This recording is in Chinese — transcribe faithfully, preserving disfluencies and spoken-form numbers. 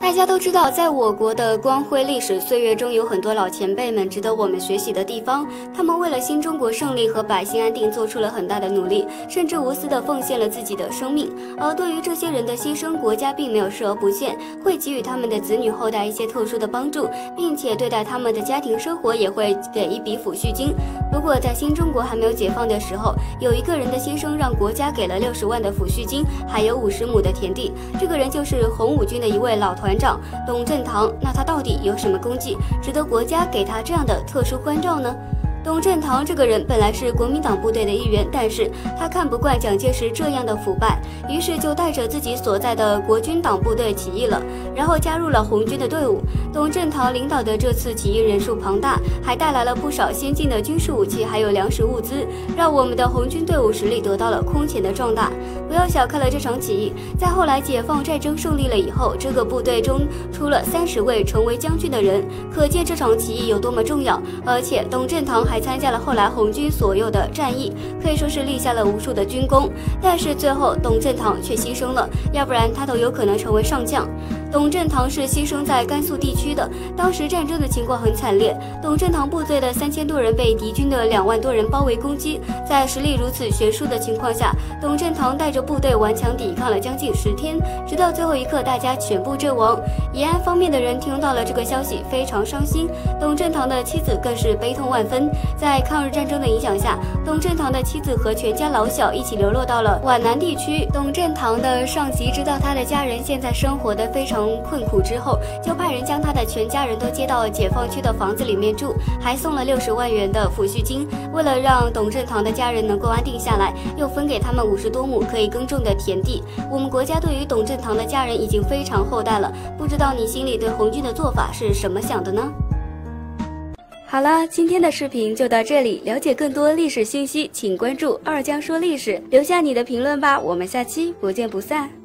大家都知道，在我国的光辉历史岁月中，有很多老前辈们值得我们学习的地方。他们为了新中国胜利和百姓安定做出了很大的努力，甚至无私地奉献了自己的生命。而对于这些人的牺牲，国家并没有视而不见，会给予他们的子女后代一些特殊的帮助，并且对待他们的家庭生活也会给一笔抚恤金。如果在新中国还没有解放的时候，有一个人的牺牲让国家给了六十万的抚恤金，还有五十亩的田地，这个人就是红五军的一位老团长董振堂。那他到底有什么功绩，值得国家给他这样的特殊关照呢？董振堂这个人本来是国民党部队的一员，但是他看不惯蒋介石这样的腐败，于是就带着自己所在的国军党部队起义了，然后加入了红军的队伍。董振堂领导的这次起义人数庞大，还带来了不少先进的军事武器，还有粮食物资，让我们的红军队伍实力得到了空前的壮大。不要小看了这场起义，在后来解放战争胜利了以后，这个部队中出了三十位成为将军的人，可见这场起义有多么重要。而且董振堂还还参加了后来红军所有的战役，可以说是立下了无数的军功。但是最后董振堂却牺牲了，要不然他都有可能成为上将。董振堂是牺牲在甘肃地区的，当时战争的情况很惨烈，董振堂部队的三千多人被敌军的两万多人包围攻击，在实力如此悬殊的情况下，董振堂带着部队顽强抵抗了将近十天，直到最后一刻大家全部阵亡。延安方面的人听到了这个消息，非常伤心，董振堂的妻子更是悲痛万分。在抗日战争的影响下，董振堂的妻子和全家老小一起流落到了皖南地区。董振堂的上级知道他的家人现在生活的非常困苦之后，就派人将他的全家人都接到解放区的房子里面住，还送了六十万元的抚恤金。为了让董振堂的家人能够安定下来，又分给他们五十多亩可以耕种的田地。我们国家对于董振堂的家人已经非常厚待了，不知道你心里对红军的做法是什么想的呢？好了，今天的视频就到这里。了解更多历史信息，请关注二江说历史，留下你的评论吧。我们下期不见不散。